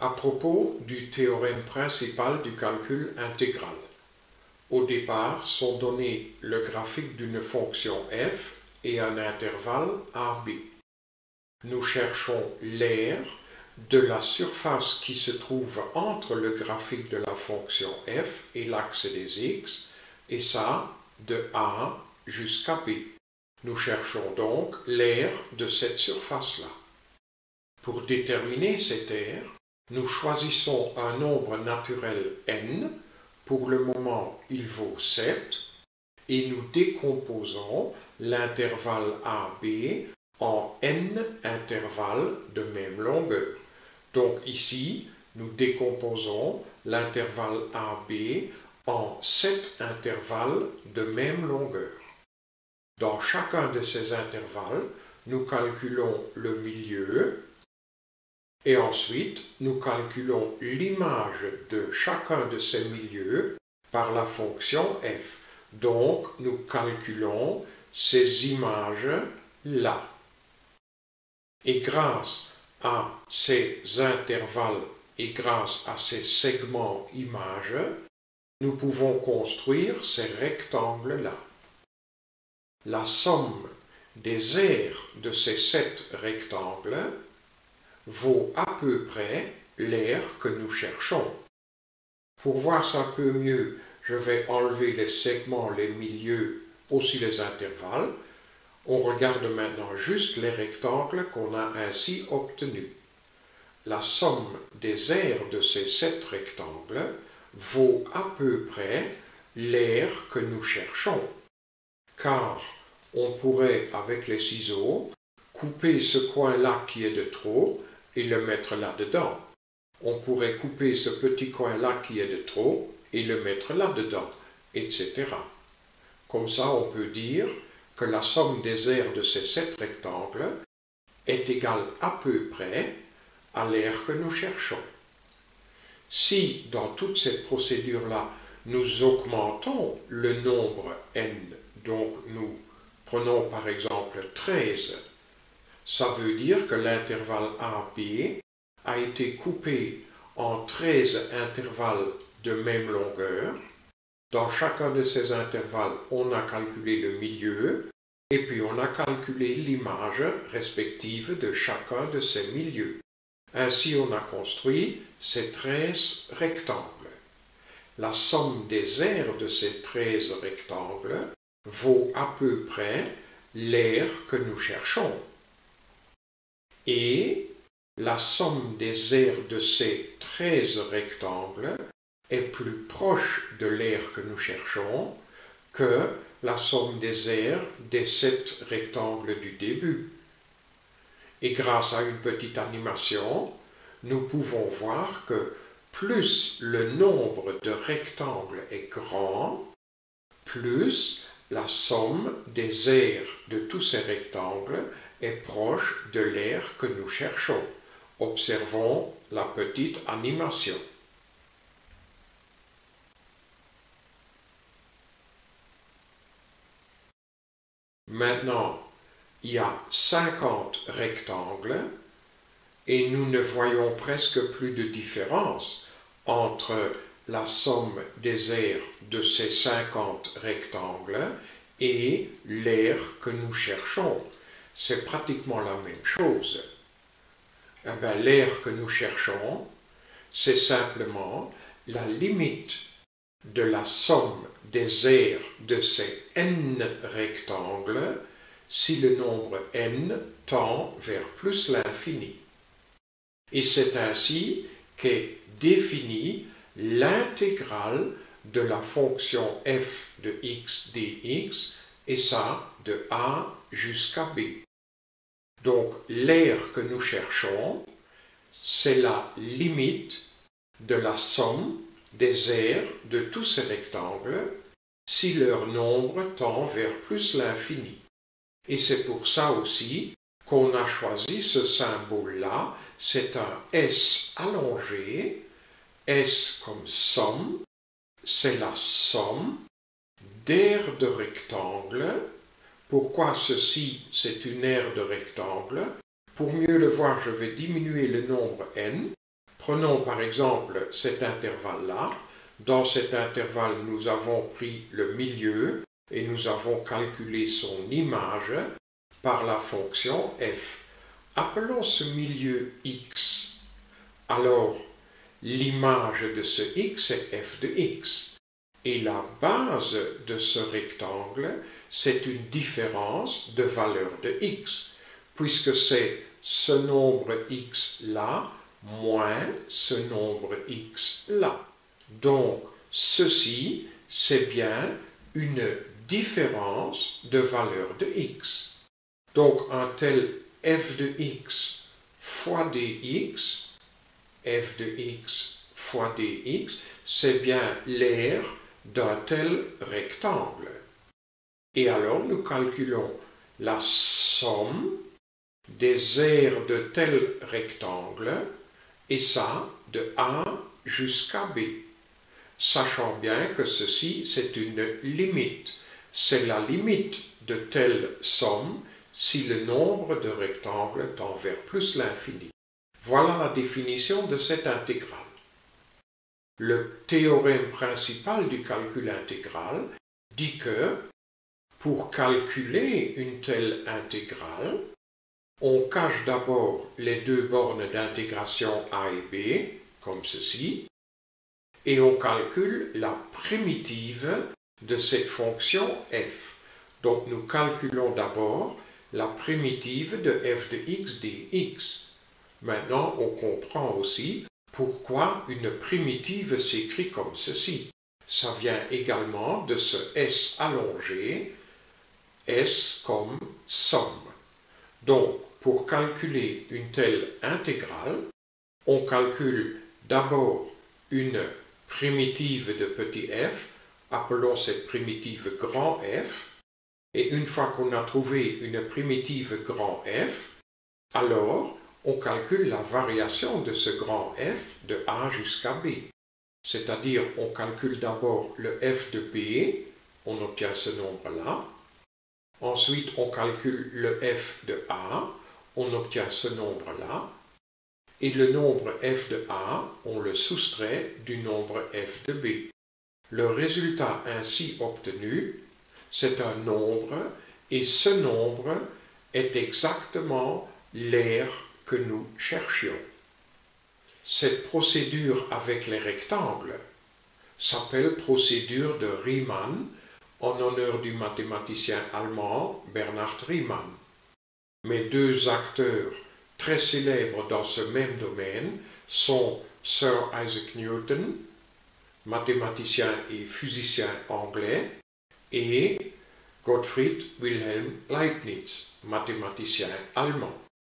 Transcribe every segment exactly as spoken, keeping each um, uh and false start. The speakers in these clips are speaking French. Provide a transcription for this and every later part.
À propos du théorème principal du calcul intégral. Au départ sont donnés le graphique d'une fonction f et un intervalle a b. Nous cherchons l'aire de la surface qui se trouve entre le graphique de la fonction f et l'axe des x, et ça de a jusqu'à b. Nous cherchons donc l'aire de cette surface-là. Pour déterminer cette aire, nous choisissons un nombre naturel n, pour le moment il vaut sept, et nous décomposons l'intervalle a b en n intervalles de même longueur. Donc ici, nous décomposons l'intervalle a b en sept intervalles de même longueur. Dans chacun de ces intervalles, nous calculons le milieu, et ensuite, nous calculons l'image de chacun de ces milieux par la fonction f. Donc, nous calculons ces images-là. Et grâce à ces intervalles et grâce à ces segments images, nous pouvons construire ces rectangles-là. La somme des aires de ces sept rectangles vaut à peu près l'aire que nous cherchons. Pour voir ça un peu mieux, je vais enlever les segments, les milieux, aussi les intervalles. On regarde maintenant juste les rectangles qu'on a ainsi obtenus. La somme des aires de ces sept rectangles vaut à peu près l'aire que nous cherchons. Car on pourrait, avec les ciseaux, couper ce coin-là qui est de trop et le mettre là-dedans. On pourrait couper ce petit coin-là qui est de trop et le mettre là-dedans, et cetera. Comme ça, on peut dire que la somme des aires de ces sept rectangles est égale à peu près à l'aire que nous cherchons. Si, dans toute cette procédure-là, nous augmentons le nombre n, donc nous prenons par exemple treize, ça veut dire que l'intervalle a b a été coupé en treize intervalles de même longueur. Dans chacun de ces intervalles, on a calculé le milieu, et puis on a calculé l'image respective de chacun de ces milieux. Ainsi, on a construit ces treize rectangles. La somme des aires de ces treize rectangles vaut à peu près l'aire que nous cherchons. Et la somme des aires de ces treize rectangles est plus proche de l'aire que nous cherchons que la somme des aires des sept rectangles du début. Et grâce à une petite animation, nous pouvons voir que plus le nombre de rectangles est grand, plus la somme des aires de tous ces rectangles est proche de l'aire que nous cherchons. Observons la petite animation. Maintenant, il y a cinquante rectangles et nous ne voyons presque plus de différence entre la somme des aires de ces cinquante rectangles et l'aire que nous cherchons. C'est pratiquement la même chose. Eh bien, l'aire que nous cherchons, c'est simplement la limite de la somme des aires de ces n rectangles si le nombre n tend vers plus l'infini. Et c'est ainsi qu'est définie l'intégrale de la fonction f de x dx, et ça de a jusqu'à b. Donc l'aire que nous cherchons, c'est la limite de la somme des aires de tous ces rectangles si leur nombre tend vers plus l'infini. Et c'est pour ça aussi qu'on a choisi ce symbole-là, c'est un S allongé, S comme somme, c'est la somme d'aires de rectangle. Pourquoi ceci, c'est une aire de rectangle? Pour mieux le voir, je vais diminuer le nombre n, Prenons par exemple cet intervalle-là. Dans cet intervalle, nous avons pris le milieu et nous avons calculé son image par la fonction f. Appelons ce milieu x. Alors, l'image de ce x est f de x. Et la base de ce rectangle, c'est une différence de valeur de x, puisque c'est ce nombre x là moins ce nombre x là. Donc, ceci, c'est bien une différence de valeur de x. Donc, un tel f de x fois dx, f de x fois dx, c'est bien l'aire d'un tel rectangle. Et alors, nous calculons la somme des aires de tel rectangle, et ça de A jusqu'à B. Sachant bien que ceci, c'est une limite. C'est la limite de telle somme si le nombre de rectangles tend vers plus l'infini. Voilà la définition de cette intégrale. Le théorème principal du calcul intégral dit que pour calculer une telle intégrale, on cache d'abord les deux bornes d'intégration a et b, comme ceci, et on calcule la primitive de cette fonction f. Donc nous calculons d'abord la primitive de f de x dx. Maintenant, on comprend aussi pourquoi une primitive s'écrit comme ceci. Ça vient également de ce s allongé, s comme somme. Donc, pour calculer une telle intégrale, on calcule d'abord une primitive de petit f, appelons cette primitive grand F, et une fois qu'on a trouvé une primitive grand F, alors on calcule la variation de ce grand F de A jusqu'à B. C'est-à-dire, on calcule d'abord le f de B, on obtient ce nombre-là. Ensuite, on calcule le f de A, on obtient ce nombre-là. Et le nombre f de A, on le soustrait du nombre f de B. Le résultat ainsi obtenu, c'est un nombre, et ce nombre est exactement l'aire que nous cherchions. Cette procédure avec les rectangles s'appelle procédure de Riemann, en honneur du mathématicien allemand Bernhard Riemann. Mais deux acteurs très célèbres dans ce même domaine sont Sir Isaac Newton, mathématicien et physicien anglais, et Gottfried Wilhelm Leibniz, mathématicien allemand.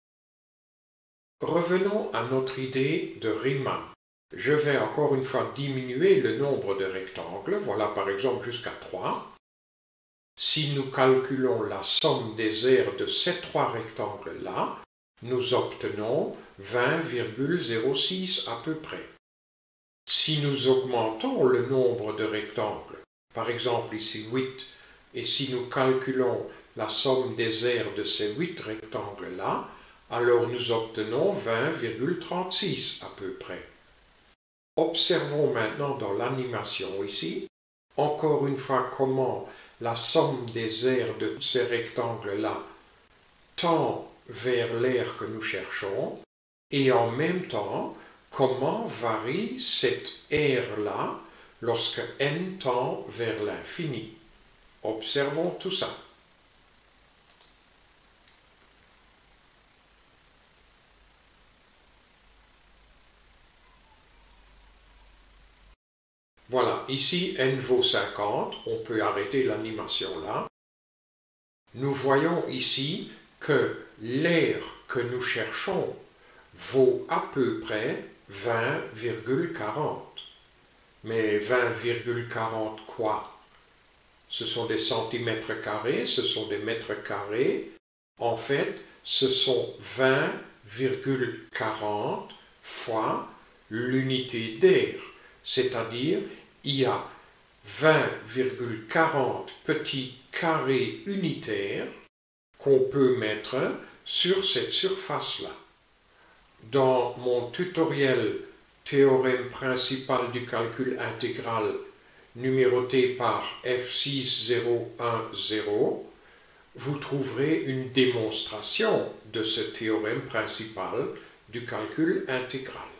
Revenons à notre idée de Riemann. Je vais encore une fois diminuer le nombre de rectangles, voilà par exemple jusqu'à trois. Si nous calculons la somme des aires de ces trois rectangles-là, nous obtenons vingt virgule zéro six à peu près. Si nous augmentons le nombre de rectangles, par exemple ici huit, et si nous calculons la somme des aires de ces huit rectangles-là, alors nous obtenons vingt virgule trente-six à peu près. Observons maintenant dans l'animation ici, encore une fois comment la somme des aires de ces rectangles-là tend vers l'aire que nous cherchons, et en même temps, comment varie cette aire-là lorsque n tend vers l'infini. Observons tout ça. Voilà, ici n vaut cinquante, on peut arrêter l'animation là. Nous voyons ici que l'aire que nous cherchons vaut à peu près vingt virgule quarante. Mais vingt virgule quarante quoi? Ce sont des centimètres carrés, ce sont des mètres carrés. En fait, ce sont vingt virgule quarante fois l'unité d'aire, c'est-à-dire il y a vingt virgule quarante petits carrés unitaires qu'on peut mettre sur cette surface-là. Dans mon tutoriel théorème principal du calcul intégral numéroté par F six zéro un zéro, vous trouverez une démonstration de ce théorème principal du calcul intégral.